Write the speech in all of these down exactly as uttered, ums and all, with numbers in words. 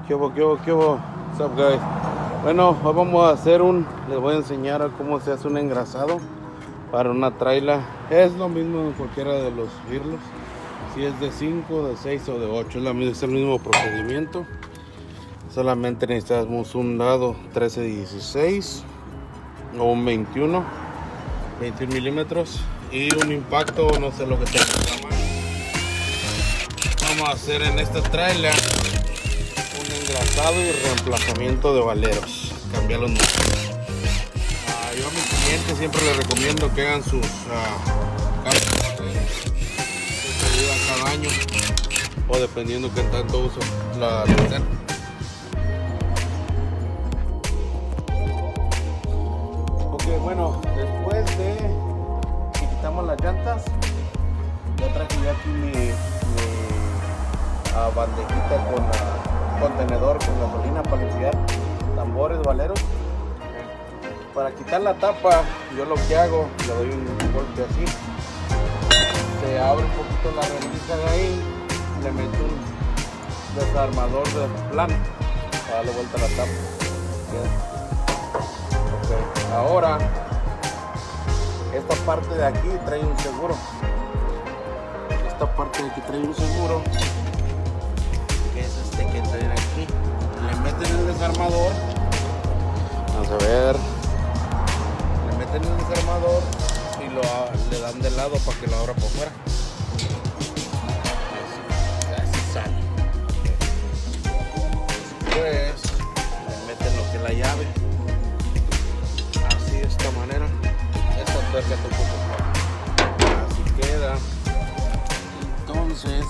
¿Qué hubo, qué hubo, qué hubo? What's up, guys? Bueno, hoy vamos a hacer un... Les voy a enseñar a cómo se hace un engrasado para una traila. Es lo mismo en cualquiera de los birlos. Si es de cinco, de seis o de ocho, es, la, es el mismo procedimiento. Solamente necesitamos un lado trece dieciséis o un veintiuno, veintiuno milímetros y un impacto, no sé lo que tenga. Vamos a hacer en esta traila un engrasado y reemplazamiento de valeros, cambiar los números. Uh, yo a mis clientes siempre les recomiendo que hagan sus uh, cambios de cada año o dependiendo que tanto uso la linterna. Ok, bueno, después de que quitamos las llantas, ya traje ya aquí mi, mi uh, bandejita con uh, contenedor con gasolina para limpiar tambores, valeros. Para quitar la tapa, yo lo que hago, le doy un golpe así, se abre un poquito la rendija de ahí, le meto un desarmador de plano para darle vuelta a la tapa. Okay. Ahora, esta parte de aquí trae un seguro. Esta parte de aquí trae un seguro, que es este que trae aquí. Le meten el desarmador. Vamos a ver. Le meten el desarmador y lo le dan de lado para que lo abra por fuera. Así, así sale. Después le meten lo que es la llave. Así de esta manera. Esta tuerca está un poco floja. Así queda. Entonces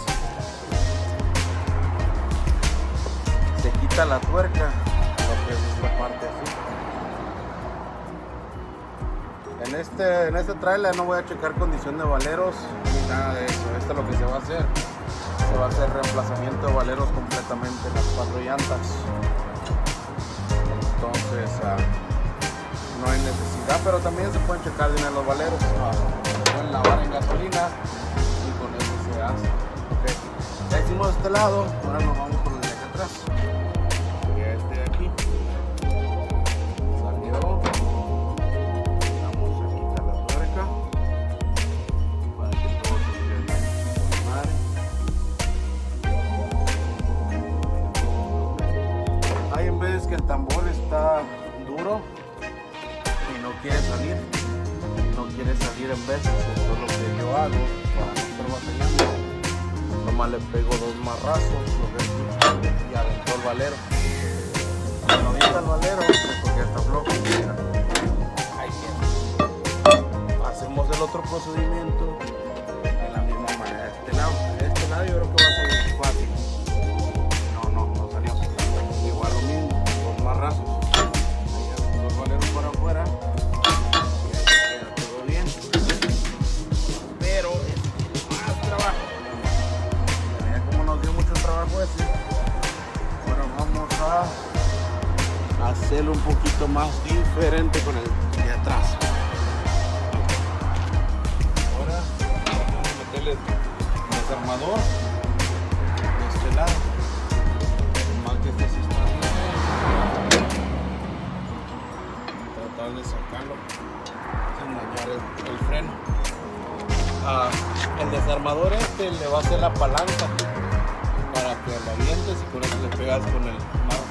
se quita la tuerca, lo que es esta parte así. En este, en este trailer no voy a checar condición de valeros ni nada de eso. Esto es lo que se va a hacer. Se va a hacer reemplazamiento de valeros completamente en las cuatro llantas. Entonces uh, no hay necesidad, pero también se pueden checar bien los valeros. Uh, se pueden lavar en gasolina y con eso se hace. Okay. Ya hicimos este lado, ahora nos vamos por el de acá atrás. Y este de aquí salió. Vamos a quitar la tuerca para que todo se quede bien. Hay en veces que el tambor está duro y no quiere salir. No quiere salir en veces. Eso es lo que yo hago para no estar batallando. Nomás le pego dos marrazos, lo ves, y adentro el valero. Cuando avienta el valero, porque está flojo, mira, ahí queda. Hacemos el otro procedimiento de la misma manera. Este lado, este lado yo creo que va a ser fácil. No, no, no salió. Igual lo mismo, dos marrazos. Ahí aventó el valero para afuera. Y ahí queda todo bien. Pero es más trabajo. Nos dio mucho trabajo ese. Ahora vamos a hacerlo un poquito más diferente con el de atrás. Ahora vamos a meterle el desarmador de este lado. Más que este sistema, tratar de sacarlo sin dañar el, el freno. Ah, el desarmador este le va a hacer la palanca para que lo avientes y con eso le pegas con el marco.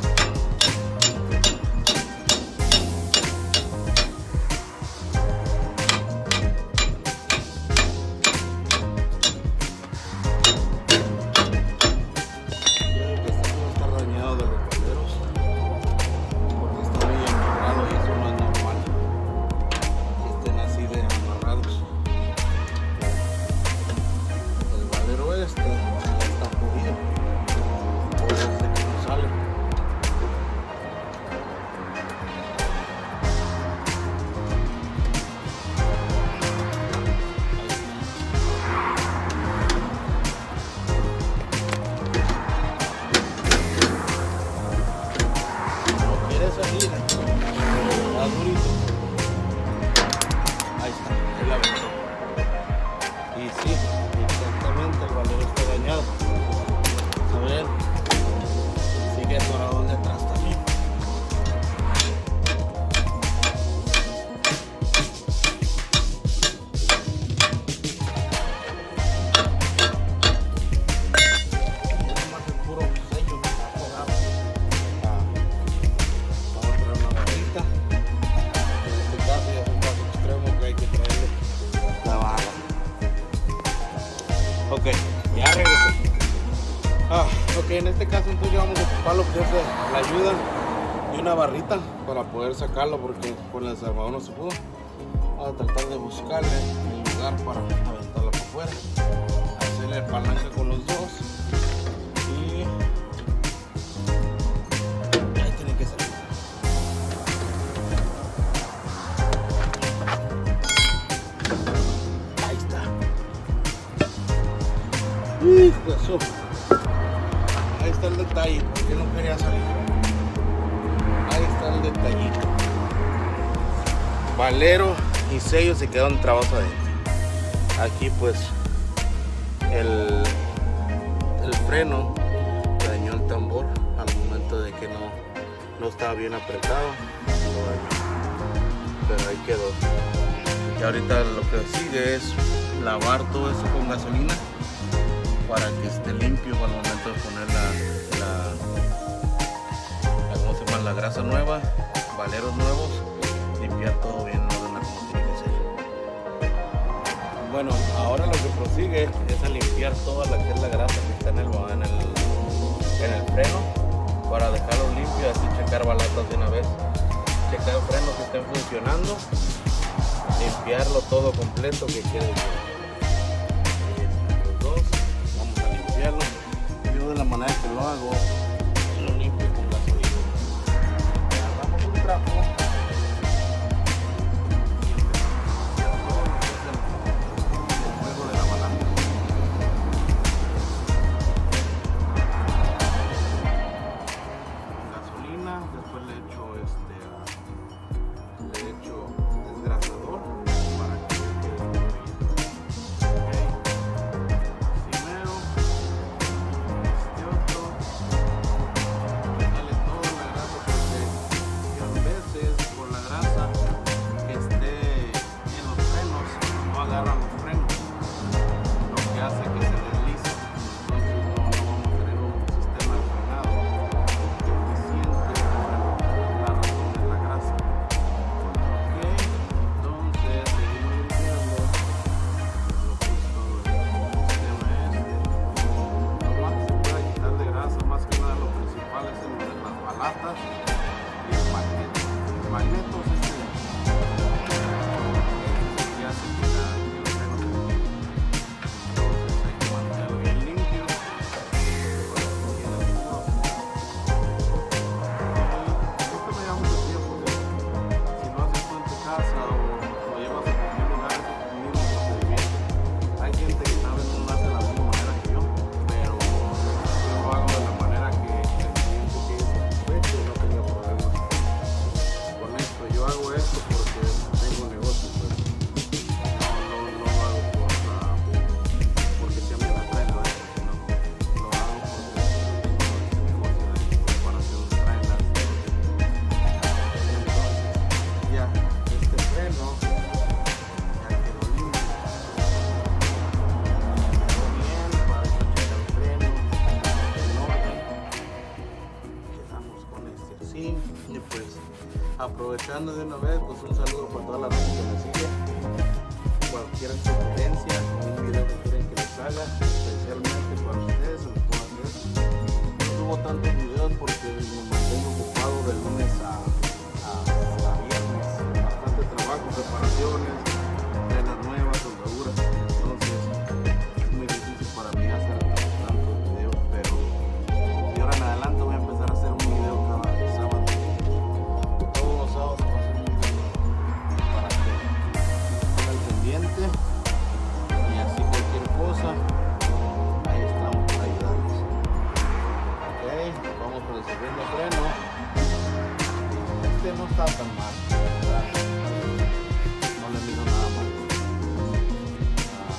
Creo que este no está dañado de los valeros porque está muy amarrado y eso no es normal que estén así de amarrados. El valero este está jodido, por eso es que no sale. Ok, en este caso entonces vamos a ocupar lo que es la ayuda y una barrita para poder sacarlo, porque con el desarmador no se pudo. Vamos a tratar de buscarle el lugar para aventarlo por fuera, hacerle palanca con los dos y ahí tiene que salir. Ahí está. Hijo de su. Ahí está el detalle, porque no quería salir. Ahí está el detallito. Valero y sello se quedaron trabados adentro. Aquí pues el, el freno dañó el tambor al momento de que no, no estaba bien apretado. Lo dañó. Pero ahí quedó. Y ahorita lo que sigue es lavar todo eso con gasolina para que esté limpio al momento de poner la, la, la, ¿cómo se llama? La grasa nueva, valeros nuevos, limpiar todo bien en orden como tiene que ser. Bueno, ahora lo que prosigue es a limpiar toda la que es la grasa que está en el, en el, en el freno para dejarlo limpio, así checar balatas de una vez, checar frenos que estén funcionando, limpiarlo todo completo que quede bien. Yo de la manera que lo hago, lo limpio con gasolina. Agarramos un trapo y todo lo que es el, el juego de la balanza. Gasolina, después le echo este, uh, le echo desgrasador para que quede todo bien. Okay. Primero y el magneto. El magneto es este de aquí. Este que hace que la, que el freno se limpie. Entonces hay que mantenerlo bien limpio. Para que quede puro. Y esto me lleva mucho tiempo. Si lo haces tú en tu casa o lo llevas a cualquier lugar, es el mismo procedimiento. Hay gente que tal vez no lo hace de la misma manera que yo, pero yo lo hago de la manera que no tenía problemas con esto. Yo hago esto porque tengo negocio, pues. no, no, no lo hago por, uh, porque sea me la traigo, ¿eh? No, lo hago porque tengo negocio de preparación de trailers. Entonces ya este freno ya quedó limpio, quedó bien, para eso checar el freno en orden. Quedamos con este así. Y pues aprovechando de una vez, pues un saludo para toda la gente que me sigue. Cualquier sugerencia o un video que quieren que les haga, especialmente para ustedes, se los puedo hacer. No subo tantos videos porque me mantengo ocupado de lunes a, a, a viernes. Bastante trabajo, preparaciones, trenes nuevas, soldaduras. Entonces es muy difícil para mí hacer tantos videos, pero de ahora en adelante voy a empezar a hacer un video cada sábado. Todos los sábados voy a hacer un video para que estén al pendiente y así cualquier cosa, ahí estamos para ayudarles. Ok, vamos por el segundo freno. Este no está tan mal, ¿verdad? No le miro nada mal. Ah,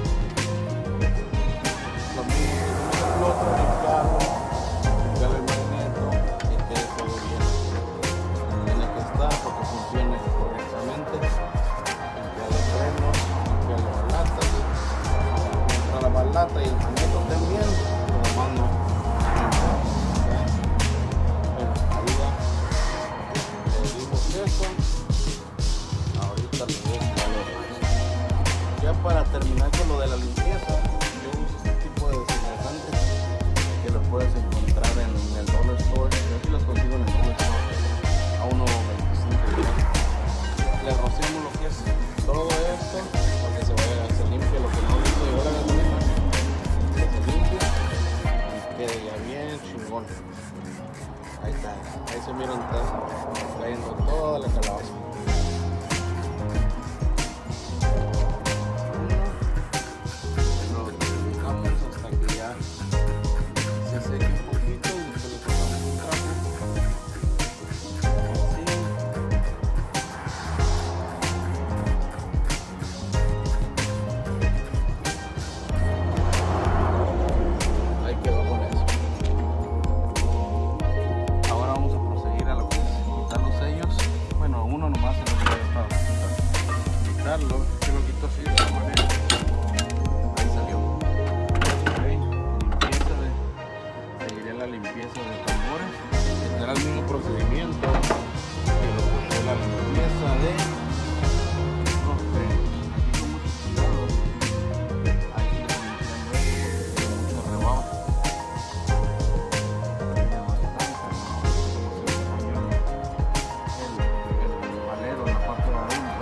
lo mismo, el otro limpiarlo, limpiar el magneto y quede todo bien. Tiene que estar para que funcione correctamente. Limpiar el freno, limpiar las balatas, contra la balata y el magneto también, lo demás no. Bueno, ahí va. Le dimos eso. puedes encontrar en el Dollar Store. Yo aquí los consigo en el Dollar Store a uno veinticinco. Le rociamos lo que es todo esto para que se vaya, se limpie lo que no hizo llegó la gasolina, que se limpie y quede ya bien chingón. Ahí está, ahí se miran, está cayendo toda la calabaza. Que lo quito así de esta manera. Ahí salió. Okay. Limpieza de, seguiré la limpieza de tambores. Será el mismo procedimiento que lo que fue la limpieza de los frenos. Aquí con mucho cuidado. Ahí le estoy limpiando esto porque tiene mucho rebajo. Tiene bastante, ¿no? El, el valero en la parte de adentro.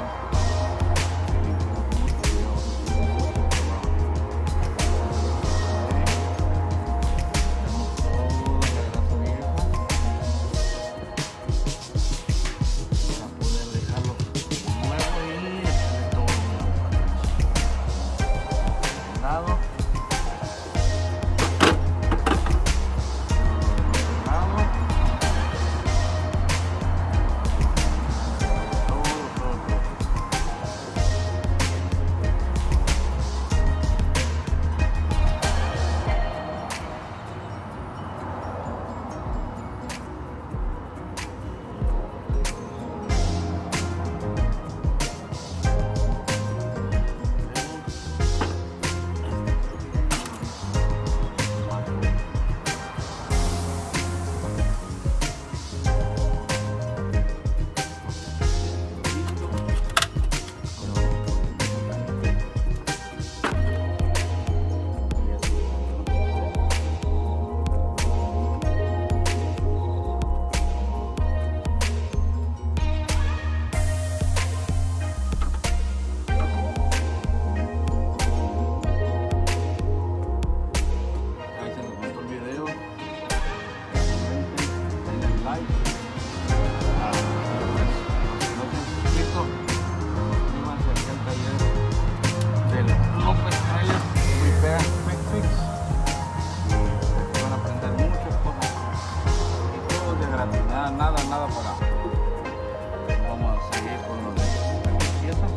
Nada, nada pagado. Vamos a seguir con lo de la limpieza.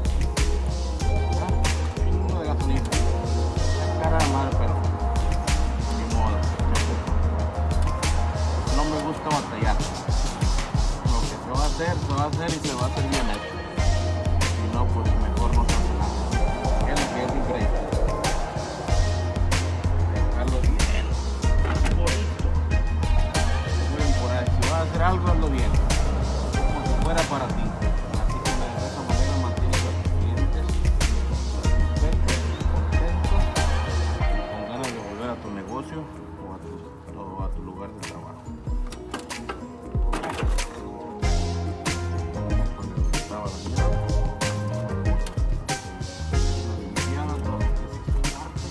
Chingo de gasolina. Es cara de madre, pero ni modo. No me gusta batallar. Lo que se va a hacer, se va a hacer y se va a hacer bien hecho. Si no, pues mejor no se hace nada. Es lo que es increíble. Dejarlo bien bonito. Si vas a hacer algo, hazlo bien, como si fuera para ti. Así que de esa manera mantienes a tus clientes satisfechos, contentos, con ganas de volver a tu negocio o a tu, o a tu lugar de trabajo. Vamos con el que estaba dañado. Una limpiada, todo lo que es esta parte.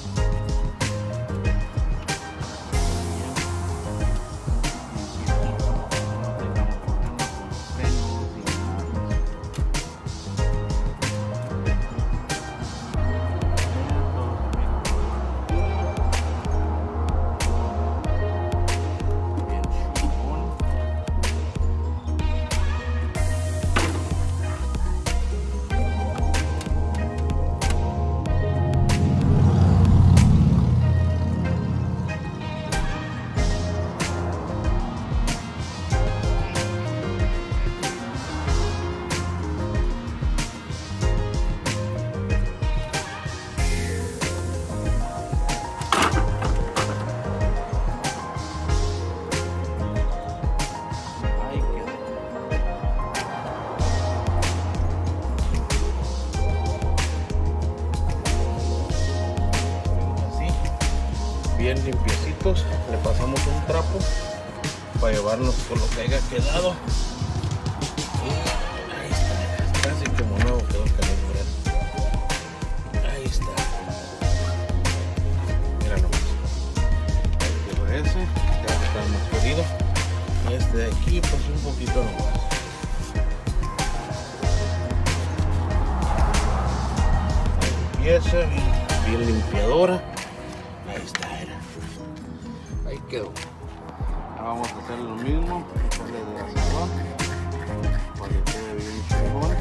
Bien. pasamos un trapo para llevarnos con lo que haya quedado. Y ahí está, casi como nuevo quedó el calibre. Ahí está. Mira nomás. Ahí quedó ese, ya está más jodido. Y este de aquí pues un poquito nomás. Pieza bien, bien limpiadora. Ahí está, era. Ahí quedó. Ahora vamos a hacer lo mismo, echarle de asador para que quede bien chingón.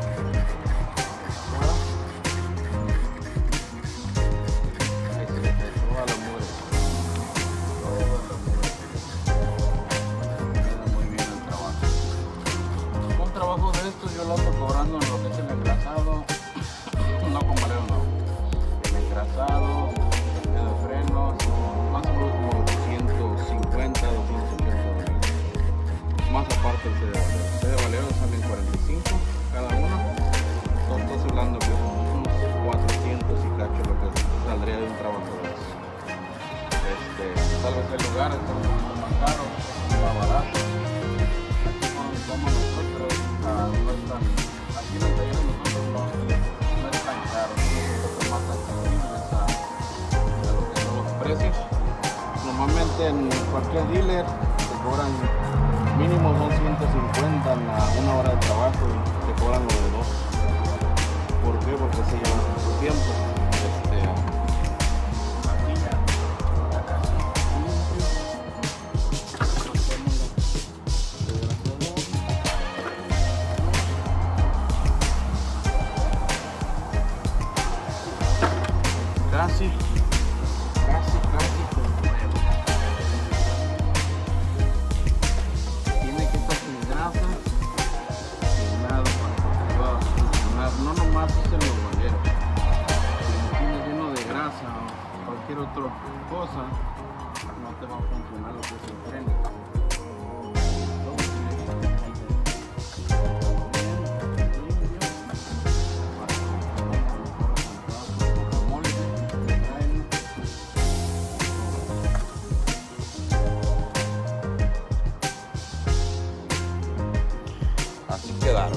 Ahí se le cae toda la mugre, toda la mugre. Queda muy bien el trabajo. Un trabajo de estos yo lo ando cobrando en lo que es el engrasado. No con valero, no. El engrasado, el de frenos, más o menos como doscientos cincuenta, doscientos ochenta dólares. Más aparte el C D valero. El C D valero salen cuarenta y cinco cada uno. Entonces estoy hablando que unos cuatrocientos y cacho lo que saldría de un trabajo de eso. Este, tal vez el lugar está un poquito más caro, más barato. Aquí cuando estamos nosotros, uh, no es tan, aquí en el taller nosotros no. Más accesibles a, a lo que son los precios. Normalmente en cualquier dealer te cobran mínimo son ciento cincuenta a una hora de trabajo y te cobran lo de dos. ¿Por qué? Porque se llevan mucho tiempo. Este, aquí ya, ya casi Casi, casi, casi completo. Tiene que estar sin grasa, sin nada para que pueda funcionar. No nomás es el bolero. Si lo tienes lleno de grasa o cualquier otra cosa, no te va a funcionar lo que es el freno. Así quedaron.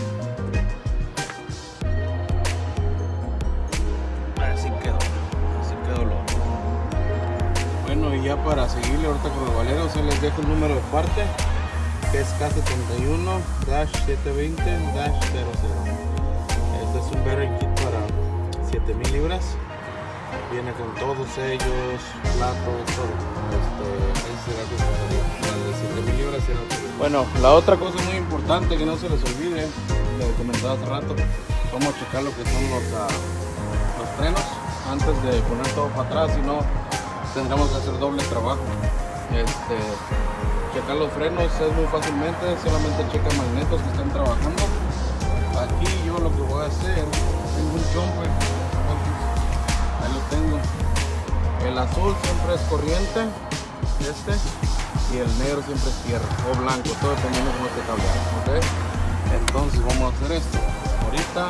Así quedó. Así quedó lo otro. Bueno, y ya para seguirle ahorita con los valeros, se les dejo el número de parte, que es K setenta y uno setecientos veinte cero cero. Este es un bearing kit para siete mil libras. Viene con todos ellos, platos, todo. Este, ese será que sería. La de siete mil libras será otro. Bueno, la otra cosa muy importante que no se les olvide, le comentaba hace rato, vamos a checar lo que son los, uh, los frenos antes de poner todo para atrás, si no tendremos que hacer doble trabajo. Este, checar los frenos es muy fácilmente, solamente checa magnetos que están trabajando. Aquí yo lo que voy a hacer, tengo un jumper, ahí lo tengo. El azul siempre es corriente, este. Y el negro siempre es tierra o blanco, todo dependiendo de cómo esté cableado, ¿ok? Entonces vamos a hacer esto. Ahorita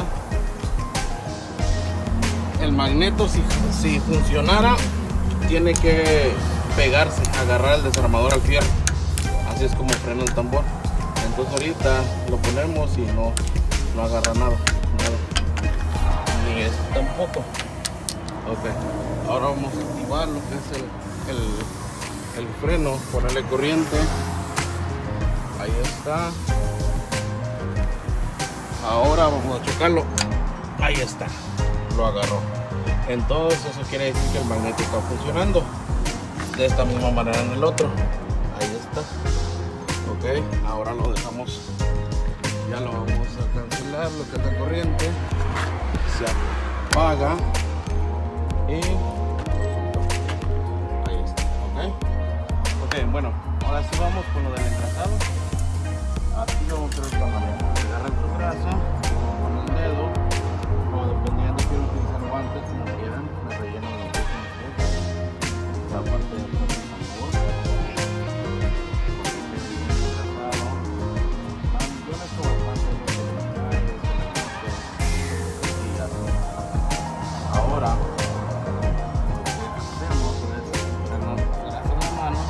el magneto, si, si funcionara, tiene que pegarse, agarrar el desarmador al fierro. Así es como frena el tambor. Entonces ahorita lo ponemos y no, no agarra nada, nada. Ni esto tampoco. Ok, ahora vamos a activar lo que es el, el el freno, ponerle corriente. Ahí está. Ahora vamos a checarlo. Ahí está, lo agarró. Entonces eso quiere decir que el magneto está funcionando de esta misma manera en el otro. Ahí está. Ok, ahora lo dejamos, ya lo vamos a cancelar, lo que está corriente se apaga y ahí está. Ok. Ok, bueno, ahora sí vamos con lo del engrasado. Aquí lo vamos a hacer de esta manera. Agarra tu grasa con el dedo, o dependiendo si quiero utilizar guantes, como quieran, me relleno de lo que es la parte de atrás del tambor. Yo le echo bastante lo que la calle, y así. Ahora, lo que hacemos es ponernos grasa en la mano.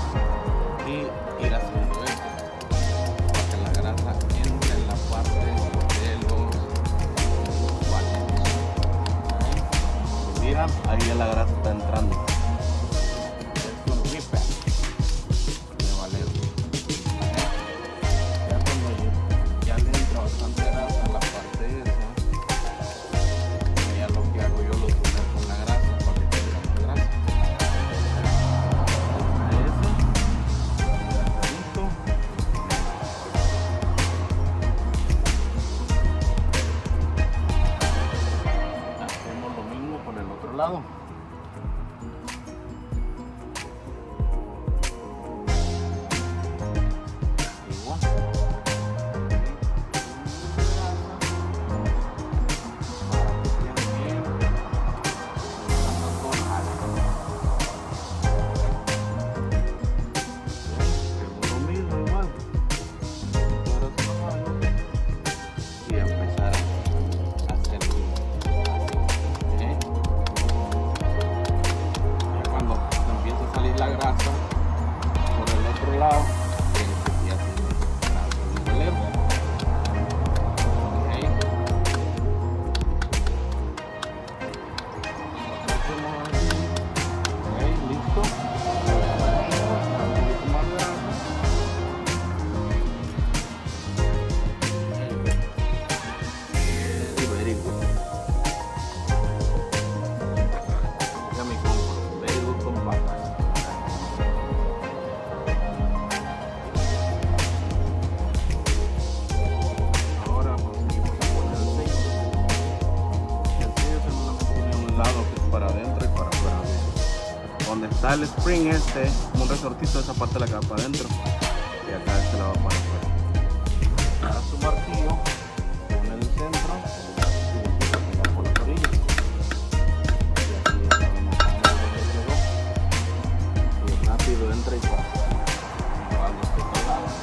da el spring este, como un resortito, esa parte la que va para adentro y acá este la va para afuera. Ahora su martillo, pone en el centro y lo por las orillas. Y así ya sabemos cómo llegó. Y rápido entra y pasa. Igual de este otro lado.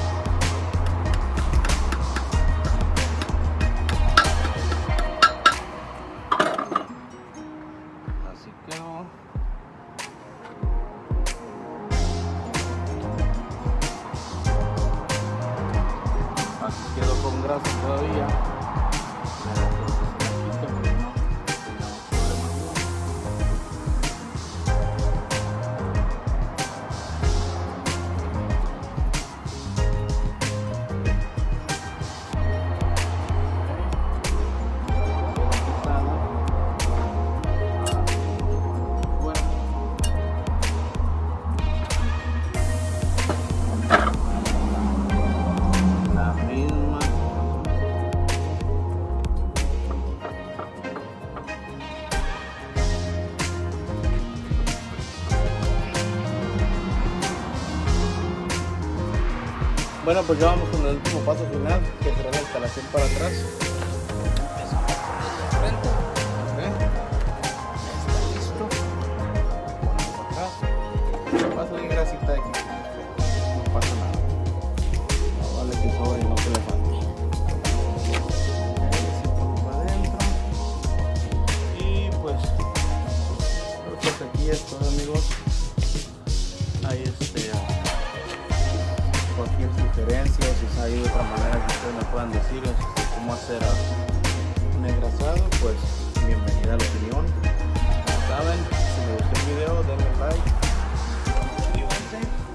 Así quedó. Aquí quedó con grasa todavía. Bueno, pues ya vamos con el último paso final, que será la instalación para atrás. Empezamos por el de frente. ¿Okay? Está listo. Ponemos acá. Va a salir grasita de aquí. No pasa nada. No vale que sobre y no que le falte. Así por para adentro. Y pues, creo que aquí es todo, amigos. Ahí este. Cualquier sugerencia o si hay otra manera que ustedes me puedan decir este, cómo hacer un engrasado, pues bienvenida a la opinión. Como saben, si les gustó el video, denle like, suscríbanse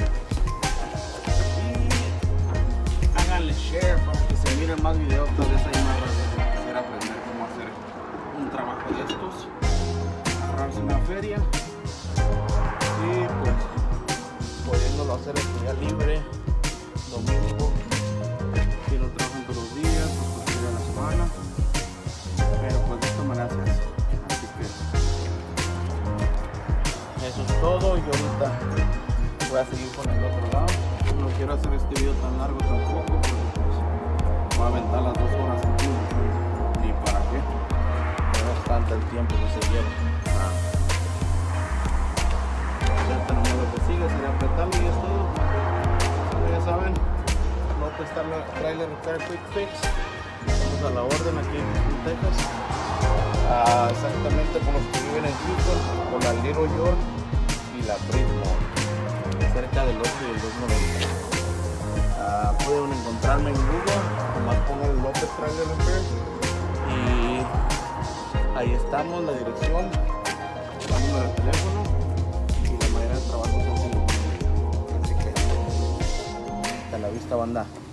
y háganle share para que se miren más videos. Tal vez hay más razones que quisiera aprender cómo hacer un trabajo de estos, agarrarse una feria y pues pudiéndolo hacer el día libre, domingo, si no trabajan todos los días, pues ir a la semana, pero pues de esta manera se hace. Así que eso es todo. Y ahorita voy a seguir con el otro lado. No quiero hacer este video tan largo tampoco, porque pues voy a aventar las dos horas aquí y para qué, no es tanto el tiempo que se lleva. Ah. Ya tenemos lo que sigue, sería apretarlo y es todo. Ya saben, López Trailer Repair Quick Fix. Estamos a la orden aquí en Texas. Ah, exactamente con los que viven en Houston, con la Little York y la Bridgemore, cerca del ocho y el dos noventa. Ah, pueden encontrarme en Google, nomás pongan el López Trailer Repair y ahí estamos, la dirección, el número de teléfono y la manera de trabajo. Así que hasta la vista, banda.